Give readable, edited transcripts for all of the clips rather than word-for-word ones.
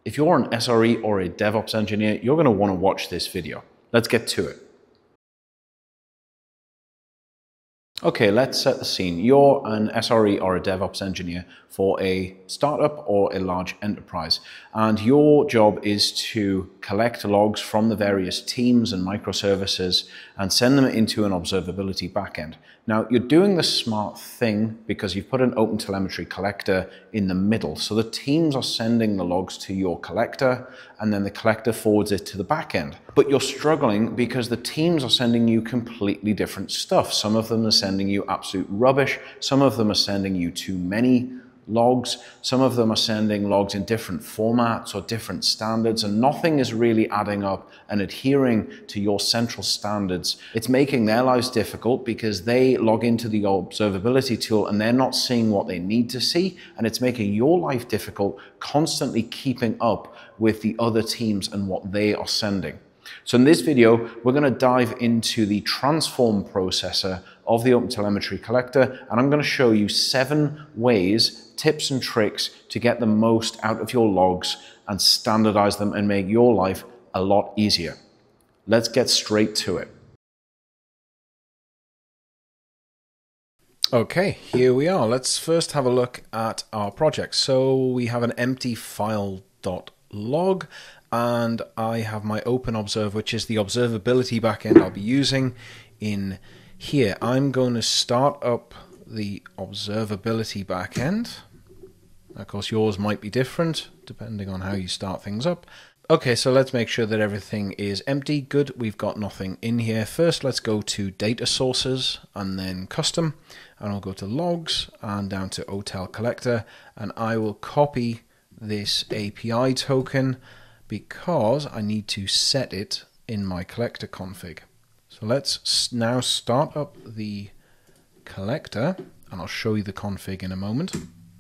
If you're an SRE or a DevOps engineer, you're going to want to watch this video. Let's get to it. Okay, let's set the scene. You're an SRE or a DevOps engineer for a startup or a large enterprise, and your job is to collect logs from the various teams and microservices and send them into an observability backend. Now, you're doing the smart thing because you've put an OpenTelemetry collector in the middle. So the teams are sending the logs to your collector, and then the collector forwards it to the backend. But you're struggling because the teams are sending you completely different stuff. Some of them are sending you absolute rubbish. Some of them are sending you too many logs. Some of them are sending logs in different formats or different standards, and nothing is really adding up and adhering to your central standards. It's making their lives difficult because they log into the observability tool and they're not seeing what they need to see, and it's making your life difficult constantly keeping up with the other teams and what they are sending. So in this video, we're going to dive into the transform processor of the OpenTelemetry collector, and I'm going to show you 7 ways, tips and tricks to get the most out of your logs and standardize them and make your life a lot easier. Let's get straight to it. Okay, here we are. Let's first have a look at our project. So we have an empty file.log, and I have my OpenObserve, which is the observability backend I'll be using in here. I'm going to start up the observability backend. Of course, yours might be different depending on how you start things up. Okay, so let's make sure that everything is empty. Good, we've got nothing in here. First, let's go to data sources and then custom, and I'll go to logs and down to OTel collector, and I will copy this API token because I need to set it in my collector config. So let's now start up the collector, and I'll show you the config in a moment.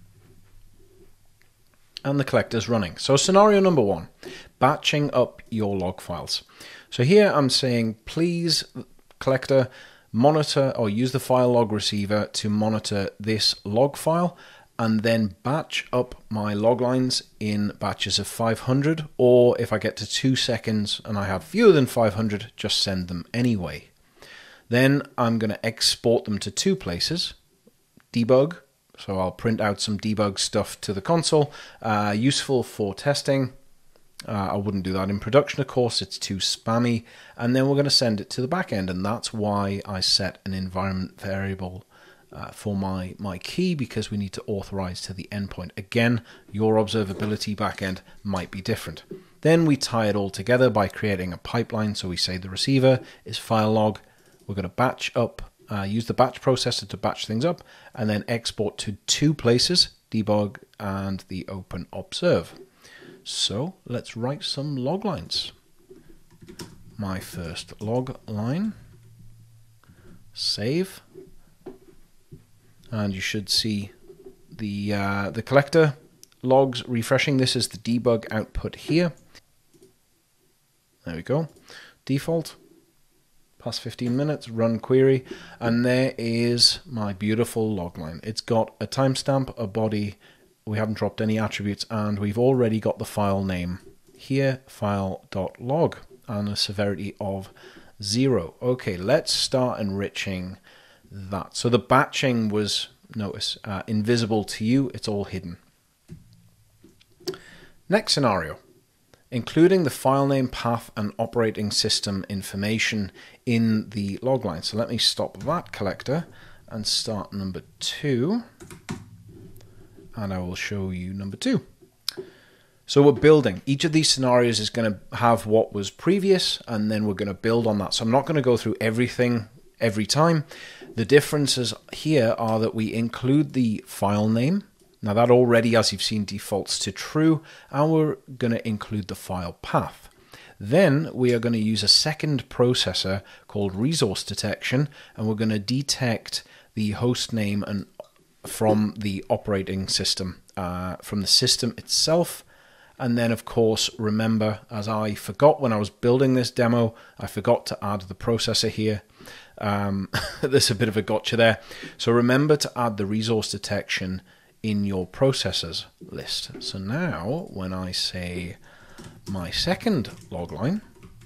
And the collector's running. So scenario number 1, batching up your log files. So here I'm saying, please, collector, monitor or use the file log receiver to monitor this log file, and then batch up my log lines in batches of 500, or if I get to 2 seconds and I have fewer than 500, just send them anyway. Then I'm going to export them to 2 places. Debug, so I'll print out some debug stuff to the console, useful for testing. I wouldn't do that in production, of course, it's too spammy. And then we're going to send it to the backend, and that's why I set an environment variable for my key, because we need to authorize to the endpoint. Again, your observability backend might be different. Then we tie it all together by creating a pipeline. So we say the receiver is file log. We're going to batch up, use the batch processor to batch things up, and then export to 2 places, debug and the OpenObserve. So let's write some log lines. My first log line, save. And you should see the collector logs refreshing. This is the debug output here. There we go. Default, past 15 minutes, run query, and there is my beautiful log line. It's got a timestamp, a body, we haven't dropped any attributes, and we've already got the file name here, file.log, and a severity of 0. Okay, let's start enriching that. So the batching was, notice, invisible to you. It's all hidden. Next scenario, including the file name, path, and operating system information in the log line. So let me stop that collector and start number 2. And I will show you number 2. So we're building. Each of these scenarios is going to have what was previous, and then we're going to build on that. So I'm not going to go through everything every time. The differences here are that we include the file name. Now that already, as you've seen, defaults to true, and we're going to include the file path. Then we are going to use a second processor called resource detection, and we're going to detect the host name and from the operating system, from the system itself. And then, of course, remember, as I forgot when I was building this demo, I forgot to add the processor here. There's a bit of a gotcha there. So remember to add the resource detection in your processors list. So now when I say my second log line,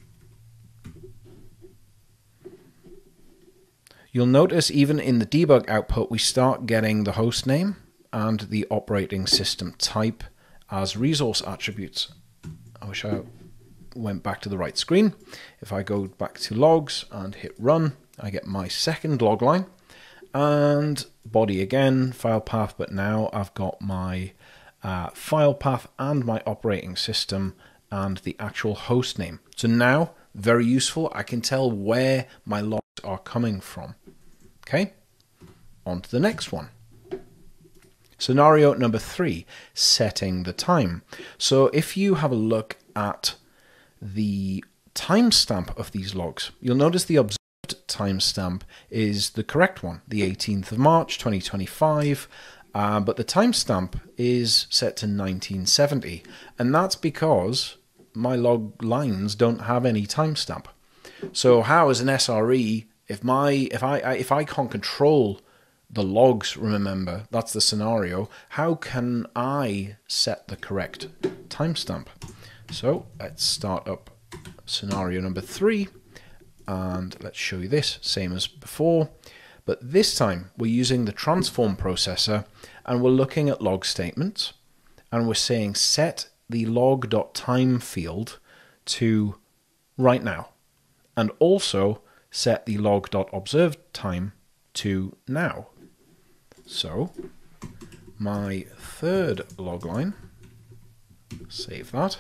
you'll notice even in the debug output, we start getting the host name and the operating system type as resource attributes. I wish I went back to the right screen. If I go back to logs and hit run, I get my second log line and body again, file path, but now I've got my file path and my operating system and the actual host name. So now, very useful, I can tell where my logs are coming from. Okay, on to the next one. Scenario number 3, setting the time. So if you have a look at the timestamp of these logs, you'll notice the observed timestamp is the correct one, the 18th of March 2025, but the timestamp is set to 1970, and that's because my log lines don't have any timestamp. So how, as an SRE, if I can't control the logs, remember, that's the scenario, how can I set the correct timestamp? So let's start up scenario number 3, and let's show you this, same as before, but this time we're using the transform processor and we're looking at log statements, and we're saying set the log.time field to right now, and also set the log.observed time to now. So my third log line, save that,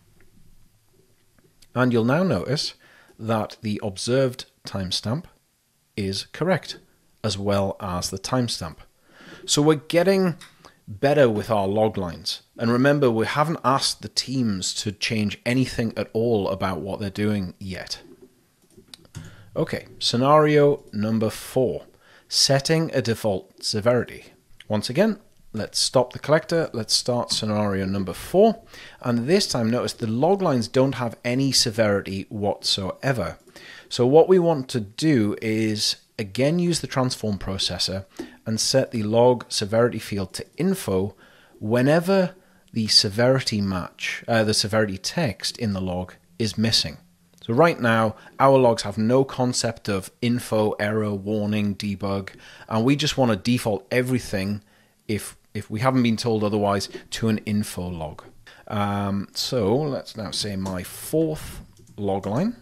and you'll now notice that the observed timestamp is correct, as well as the timestamp. So we're getting better with our log lines. And remember, we haven't asked the teams to change anything at all about what they're doing yet. Okay, scenario number 4, setting a default severity. Once again, let's stop the collector. Let's start scenario number 4. And this time, notice the log lines don't have any severity whatsoever. So what we want to do is, again, use the transform processor and set the log severity field to info whenever the severity match, the severity text in the log is missing. So right now, our logs have no concept of info, error, warning, debug, and we just want to default everything, if we haven't been told otherwise, to an info log. So let's now say my 4th log line.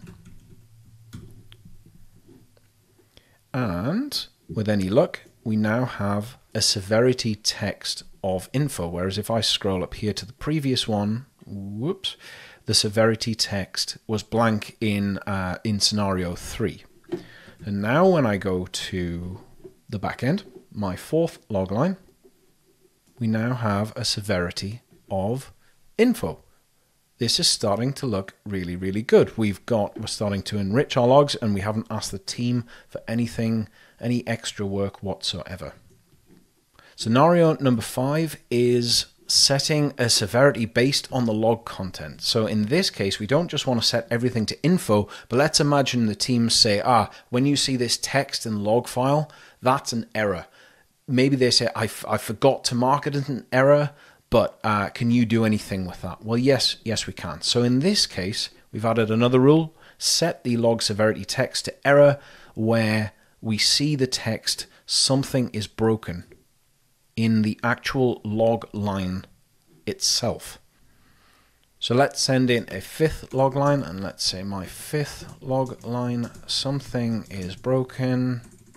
And with any luck, we now have a severity text of info, whereas if I scroll up here to the previous one, whoops, the severity text was blank in scenario 3. And now when I go to the back end, my 4th log line, we now have a severity of info. This is starting to look really, really good. We're starting to enrich our logs, and we haven't asked the team for anything, any extra work whatsoever. Scenario number 5 is setting a severity based on the log content. So in this case, we don't just want to set everything to info, but let's imagine the teams say, when you see this text in log file, that's an error. Maybe they say, I forgot to mark it as an error, but can you do anything with that? Well, yes, we can. So in this case, we've added another rule, set the log severity text to error where we see the text, something is broken in the actual log line itself. So let's send in a 5th log line, and let's say my 5th log line, something is broken,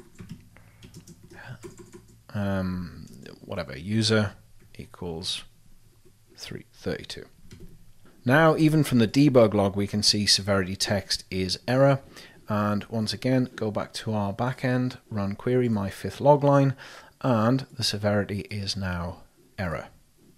whatever, user equals 332. Now, even from the debug log, we can see severity text is error. And once again, go back to our backend, run query my 5th log line, and the severity is now error.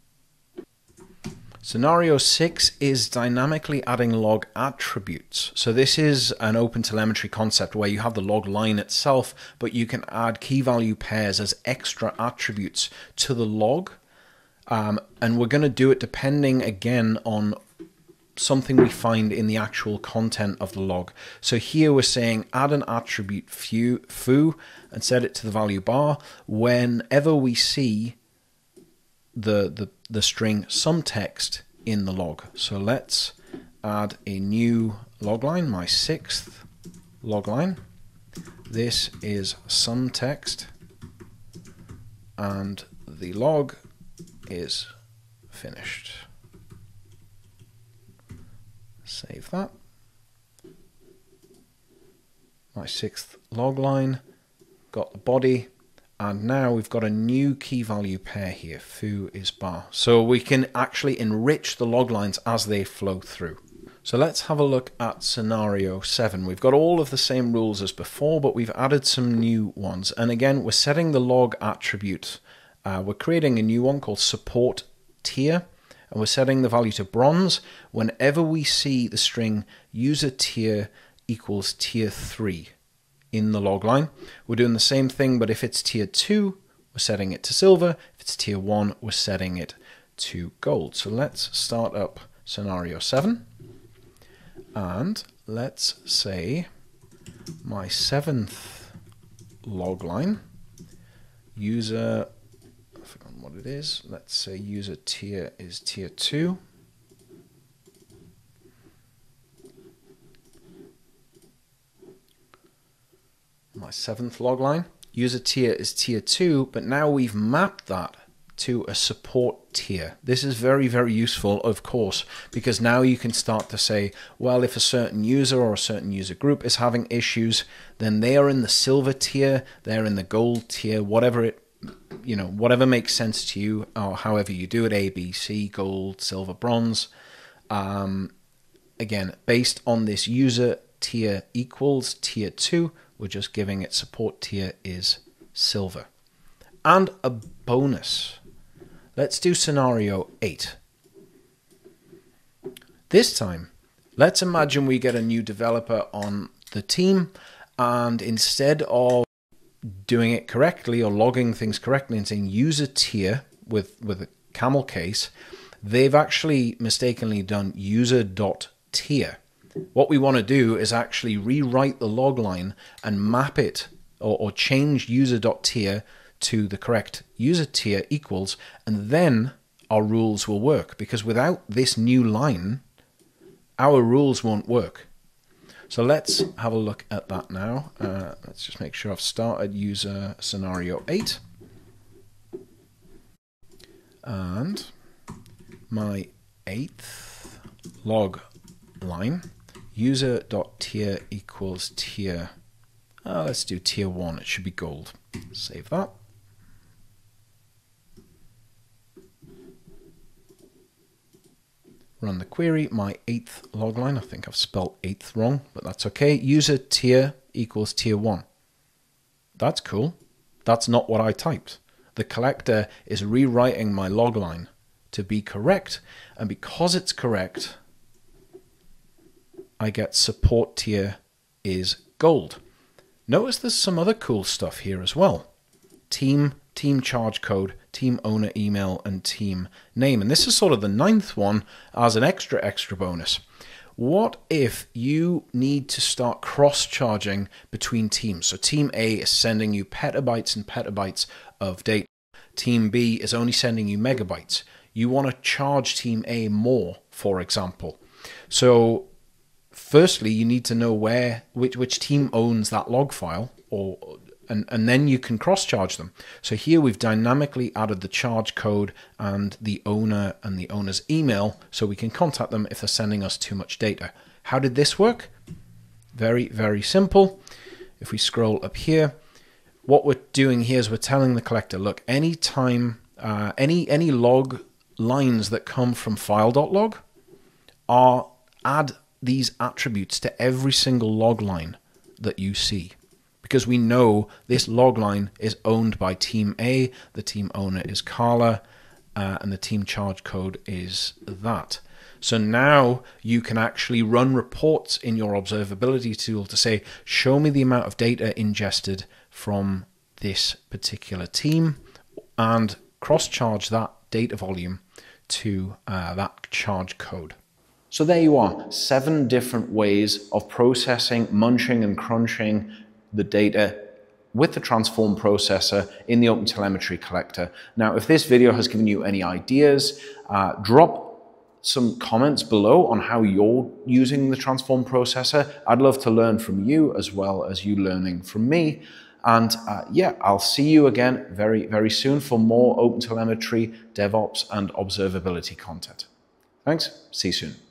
Scenario 6 is dynamically adding log attributes. So this is an OpenTelemetry concept where you have the log line itself, but you can add key value pairs as extra attributes to the log. And we're going to do it depending, again, on something we find in the actual content of the log. So here we're saying add an attribute foo and set it to the value bar whenever we see the string some text in the log. So let's add a new log line, my 6th log line. This is some text, and the log is finished. Save that. My 6th log line, got the body, and now we've got a new key value pair here, foo is bar. So we can actually enrich the log lines as they flow through. So let's have a look at scenario 7. We've got all of the same rules as before, but we've added some new ones. And again, we're setting the log attribute. We're creating a new one called support tier, and we're setting the value to bronze whenever we see the string user tier equals tier 3 in the log line. We're doing the same thing, but if it's tier 2, we're setting it to silver. If it's tier 1, we're setting it to gold. So let's start up scenario 7. And let's say my 7th log line, user, I've forgotten what it is. Let's say user tier is tier 2. My 7th log line, user tier is tier 2, but now we've mapped that to a support tier. This is very, very useful, of course, because now you can start to say, well, if a certain user or a certain user group is having issues, then they are in the silver tier, they're in the gold tier, whatever it, whatever makes sense to you, or however you do it, A, B, C, gold, silver, bronze. Again, based on this user tier equals tier 2, we're just giving it support tier is silver. And a bonus. Let's do scenario 8. This time, let's imagine we get a new developer on the team, and instead of doing it correctly or logging things correctly and saying user tier with a camel case, they've actually mistakenly done user.tier. What we want to do is actually rewrite the log line and map it or change user.tier to the correct user tier equals, and then our rules will work, because without this new line, our rules won't work. So let's have a look at that now. Let's just make sure I've started user scenario 8. And my 8th log line, user.tier equals tier, let's do tier 1, it should be gold. Save that. Run the query, my 8th log line, I think I've spelled 8th wrong, but that's okay. User tier equals tier 1. That's cool. That's not what I typed. The collector is rewriting my log line to be correct, and because it's correct, I get support tier is gold. Notice there's some other cool stuff here as well. Team charge code, team owner email, and team name. And this is sort of the 9th one as an extra bonus. What if you need to start cross-charging between teams? So team A is sending you petabytes and petabytes of data. Team B is only sending you megabytes. You want to charge team A more, for example. So firstly, you need to know which team owns that log file, and then you can cross-charge them. So here we've dynamically added the charge code and the owner and the owner's email, so we can contact them if they're sending us too much data. How did this work? Very, very simple. If we scroll up here, what we're doing here is we're telling the collector, look, anytime any log lines that come from file.log add these attributes to every single log line that you see. Because we know this log line is owned by team A, the team owner is Carla, and the team charge code is that. So now you can actually run reports in your observability tool to say, show me the amount of data ingested from this particular team, and cross-charge that data volume to that charge code. So there you are, 7 different ways of processing, munching and crunching the data with the transform processor in the OpenTelemetry collector. Now, if this video has given you any ideas, drop some comments below on how you're using the transform processor. I'd love to learn from you as well as you learning from me. And yeah, I'll see you again very, very soon for more OpenTelemetry, DevOps, and observability content. Thanks. See you soon.